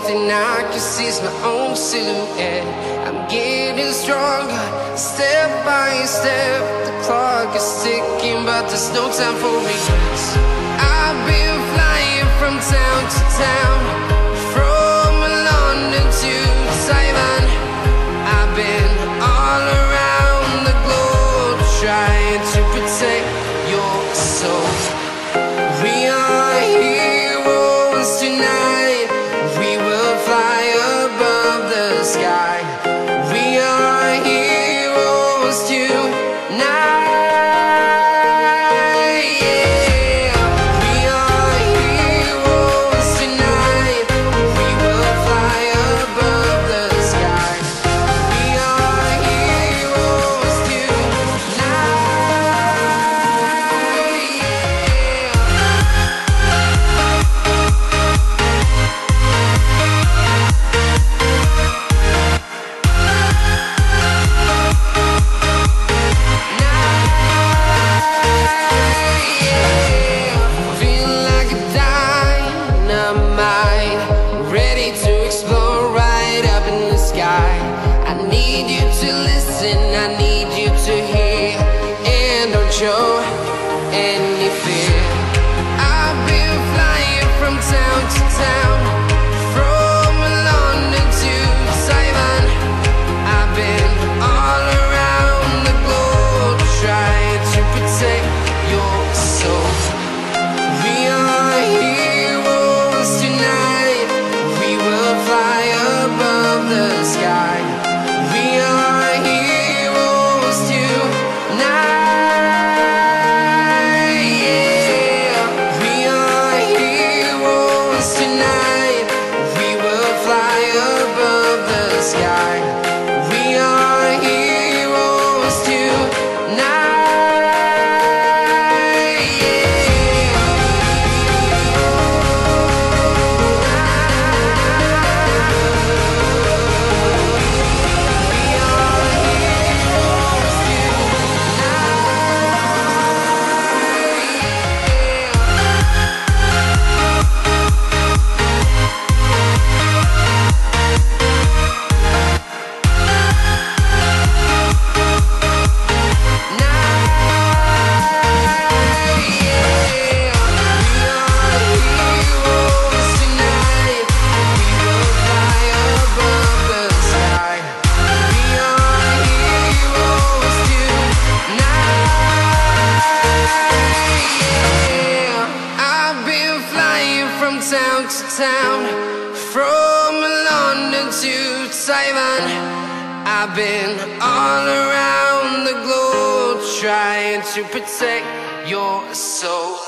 thing I can see is my own silhouette. I'm getting stronger, step by step. The clock is ticking, but there's no time for regrets. I've been flying from town to town, from London to Taiwan. I've been all around the globe, trying to protect your soul. We are heroes tonight. We will fly above the sky. We are heroes tonight. Yeah. We are heroes tonight. We will fly above the sky. We are heroes tonight. Feeling like a dynamite, ready to explode right up in the sky. I need you to listen, I need you to hear, and don't show any fear. I've been flying from town to town, from London to Taiwan. I've been all around the globe, trying to protect your soul. We are heroes tonight. We will fly above the sky. We are heroes tonight. Yeah. We are heroes tonight. We will fly above the sky. We are heroes tonight. Yeah. Town to town, from London to Taiwan. I've been all around the globe, trying to protect your soul.